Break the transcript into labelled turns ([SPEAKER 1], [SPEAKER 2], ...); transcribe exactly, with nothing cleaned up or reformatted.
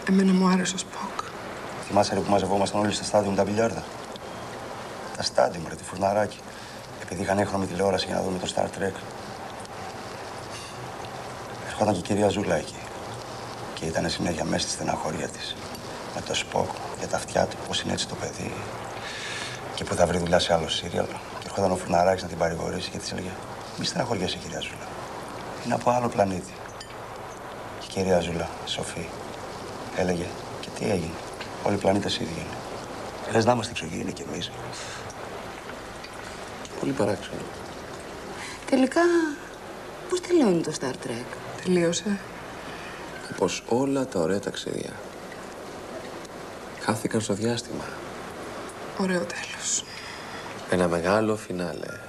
[SPEAKER 1] Εμένα μου άρεσε ο Σποκ.
[SPEAKER 2] Θυμάσαι ρε, που μαζευόμασταν όλοι στα στάδιο με τα μπιλιάρδα. Τα στάδιο, ρε, τη φουρναράκι. Επειδή είχαν έχρωμη τηλεόραση για να δούμε το Star Trek. Ερχόταν και η κυρία Ζούλα εκεί. Και ήταν συνέχεια μέσα στη στεναχώρια της. Με το Σποκ για τα αυτιά του, πώς είναι έτσι το παιδί. Και που θα βρει δουλειά σε άλλο σύριαλ. Και ερχόταν ο φουρναράκης να την παρηγορήσει και της έλεγε: μη στεναχωριέσαι, κυρία Ζούλα. Είναι από άλλο πλανήτη. Και η κυρία Ζούλα, Σοφή, έλεγε: και τι έγινε. Όλοι οι πλανήτες ίδιοι είναι. Λες να είμαστε εξωγήινοι κι εμείς.
[SPEAKER 3] Πολύ παράξενο.
[SPEAKER 4] Τελικά, πώς τελειώνει το Star Trek?
[SPEAKER 1] Τελείωσε.
[SPEAKER 3] Πως όλα τα ωραία ταξίδια χάθηκαν στο διάστημα.
[SPEAKER 1] Ωραίο τέλος.
[SPEAKER 3] Ένα μεγάλο φινάλε.